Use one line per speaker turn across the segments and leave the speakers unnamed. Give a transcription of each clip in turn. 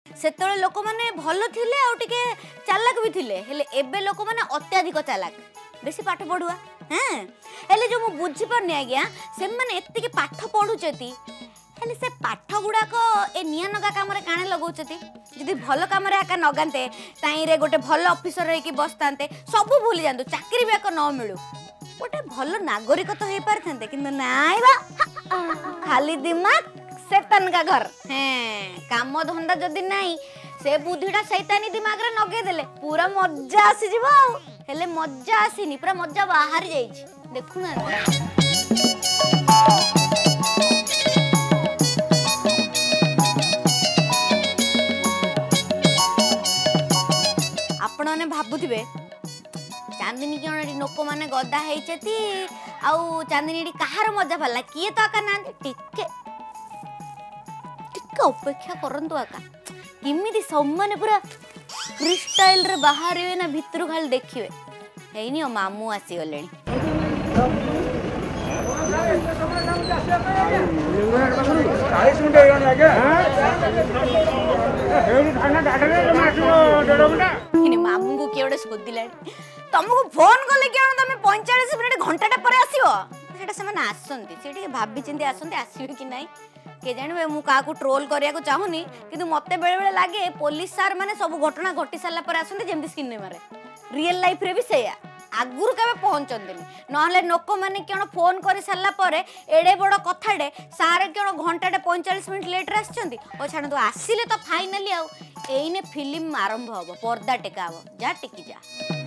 सेतळे लोक माने भल थिले आ टिके चालाक भी थिले हेले एबे लोक माने अत्याधिक चालाक बेसी पाठ पढुआ हां हेले जो मु बुझी परनी आज्ञा से माने एत्ते के पाठ पढुचती हेले से पाठ गुडा को ए निया नगा काम रे काणे लगाउचती जदी भल काम रे आका नगांते ताई रे गोटे भल ऑफिसर रे की बसतांते सब भूली जांदो चाकरी भी आका न मिलू गोटे भल नागरिक तो हे पारथांते किंतु नाइ बा खाली दिमाग शैतान का घर हैं काम धंदा जदी नाही से बुद्धिटा शैतानी दिमाग रे नगे देले पूरा मजा आसी जीवो हेले मजा आसीनी पूरा मजा बाहर जाईछि देखु ना आपण ने भाबुथिबे चांदनी क्यों नोक माने गदा हेचती आउ चांदनी कहार मजा भला किए तो आका ना टिके टिके अपेक्षा करंतु आका किमिति सम्माने पूरा फ्रीस्टाइल रे बाहर ना भितर खाली देखिए हेनी मामू आसी गलेनी मामू को किए सोदिला तुमको फोन कले क्या तुम 45 मिनिट घंटा पर आसो से आसती से भाभी चिंती आसते आसवे कि नहीं के जाने मु का ट्रोल करिया को चाहूनी किंतु मते बेले बेले लागे पुलिस सार माने सब घटना घटी सारा पर आसते जेमती सिनेमा रे रियल लाइफ रे भी सेया आगुरु केबे पहुंचंदिनी नहले नोको माने क्यों फोन कर सारा पर एडे बड़ कथाडे सारे क्यों घंटाटे 45 मिनिट लेट रे आछंती ओ छाण तो आसिले तो फाइनली आउ एइने फिल्म आरंभ हबो पर्दा टेका हबो जा टिकी जा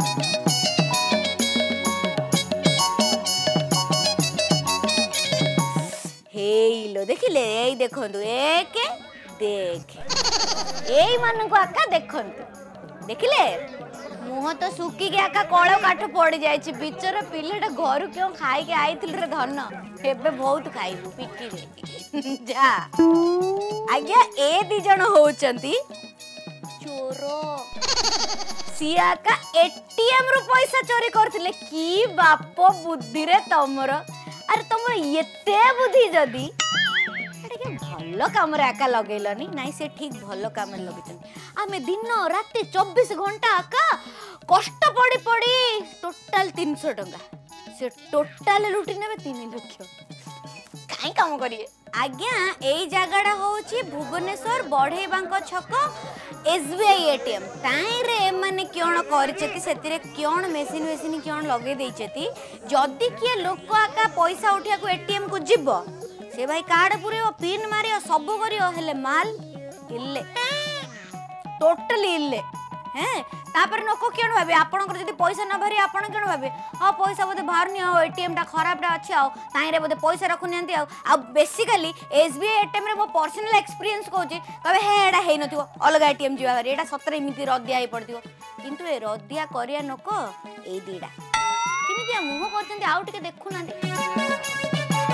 हेलो देखिले एई देखंतु एक देख एई मानन को आका देखंतु देखिले मुह तो सुकी के आका कळ काठ पड़ी जायछि बिचर पिलेटा घर क्यों खाई के आइथिल रे धन एबे बहुत खाइबु पिटी रे जा आज्ञा ए दी जण होचंती चोर सिया का एटीएम रु पैसा चोरी करथिले की बाप बुद्धि रे तमर अरे तुम एते बुद्धि जदी भल काम आका लगेलनी नाई से ठीक भल काम लगे आमे दिन रात 24 घंटा आका कष्ट पड़ी पड़ी टोटाल 300 टंका से टोटाल लुटी नेबे 3 लाख काई काम करिए आज्ञा एई जगहटा होची भुवनेश्वर बढ़ेबांक छक एसबीआई एटीएम ताई रे माने क्यों करछती सेतिरे क्यों मेसिन क्यों लगे देइछती जदी किए लोक आका पैसा उठिया को एटीएम को जिवो से भाई कार्ड पुरेओ पिन मारियो सब करियो हेले माल इल्ले टोटली इल्ले हैं तापर नको क्यों भाबे आपन जदी पैसा न भरी आपन क्यों भाबे हां पैसा बोते बाहर नि हो एटीएम टा खराब टा अछि आ ताई रे बोते पैसा रखु नियंती आ बेसिकली एसबीआई एटीएम रे मो पर्सनल एक्सपीरियंस कहूची कहबे हे एडा हेइ नथिवो अलग एटीएम जिवा रे एडा सतरे इमिति रदिया हे पड़तिवो किंतु ए रदिया करिया नको ए दीडा किमितिया मुह करचंती आउ टिके देखु नांती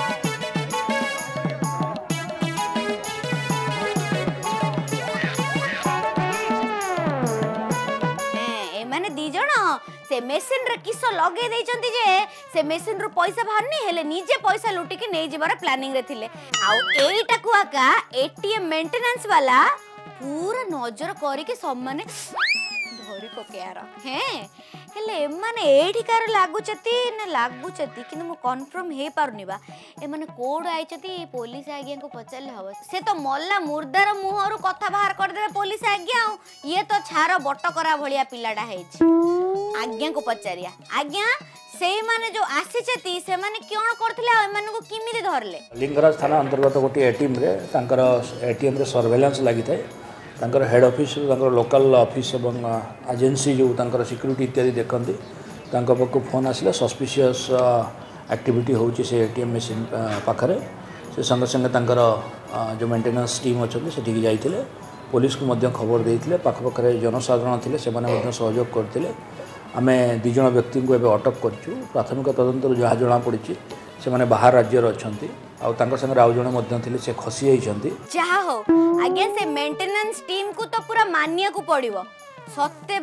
से मेसिन रे किस लगे देइचंती जे से मेसिन रो पैसा बाहरनी हेले निजे पैसा लुटी के नै जिबार प्लानिंग रे थिले आउ एईटा को आका एटीएम मेंटेनेंस वाला पूरा नजर करी के सम्माने धरी पकेयार हैं हेले माने एठिकार लागुचती न लागुचती किन मु कंफर्म हे पारुनी बा ए माने कोड आइचती पुलिस आज्ञा को पचारले हबो से तो मल्ला मुर्दार मुहरु कथा बाहर कर देबे पुलिस आज्ञा ये तो छार बटकरा भलिया पिलाडा हेछि आज्ञा को पचारिया आज्ञा से माने जो आसीचती से माने क्यों करथिले आ माने को किमिति धरले
लिंगराज थाना अंतर्गत गोटी एटीएम रे तांकर एटीएम रे सर्वेलेंस लागि थाए तांकर हेड ऑफिस तांकर लोकल ऑफिस एवं एजेंसी जो तांकर सिक्यूरिटी इत्यादि देखंती तांका पक्को फोन आसिला सस्पिशियस एक्टिविटी होची से एटीएम मशीन पाखरे से संग संग तांकर जो मेंटेनेंस टीम अछथि से ठीक जाइथिले पुलिस को मध्य खबर देइथिले पाख पाखरे जनसाधारण थिले से माने मध्य सहयोग करथिले आमे दि जण व्यक्ति को एबे अटक करछु प्राथमिक तदंतर जहा जणा पड़िछि से माने बाहर राज्य रो अछंती आ तांकर संग राउ जण मध्य थिले से खसी आइछंती
जहा हो आगे से मेंटेनेंस टीम को तो पूरा मानिया को पड़िबो सत्ते बा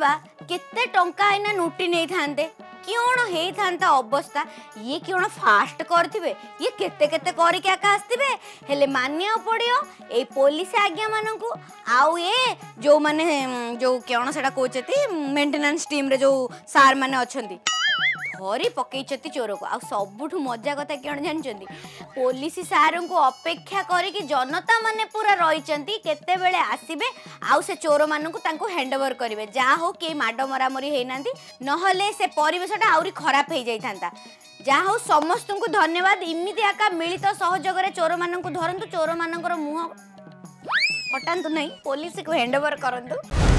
केते टंका आईना लुटी नहीं थांते क्यों हेई थांता अवस्था ये क्यों फास्ट करथिबे ये केते केते करिके आका आस्तिबे हेले मानिया पड़ियो ए पुलिस आज्ञा माननकु आउ ये जो माने जो क्यों सेटा कहते मेंटेनेंस टीम रे जो सार माने अछंती धरी पकईचती चोर को आ सबुठु मजा कथा कौन जानते पुलिस सार को अपेक्षा करके जनता माने पूरा रही केते बेले आसीबे आउ से चोर मानू हैंडओवर करेंगे जहाँ हो कि माड मरामरी होना नहले से परिवेशटा आउरी खराब हो जाता जहाँ हो समस्त को धन्यवाद इमिति आका मिलित सहयोग चोर मान धरतु चोर मान मुह हटातु नहीं पुलिस को हैंडओवर करंतु।